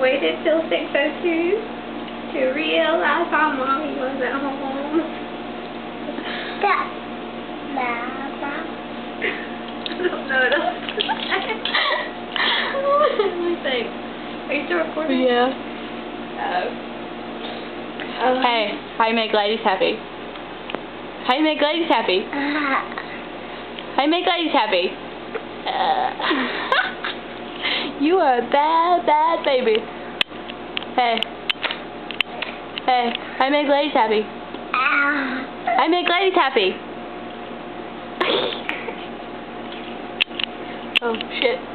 waited till 6:02 to realize how Mommy was at home. Stop, Mama. I don't know what else to say. Let me think. Are you still recording? Yeah. Hey, how you make ladies happy? How you make ladies happy? How you make ladies happy? You are a bad, bad baby. Hey. Hey, how you make ladies happy? How you make ladies happy? Oh, shit.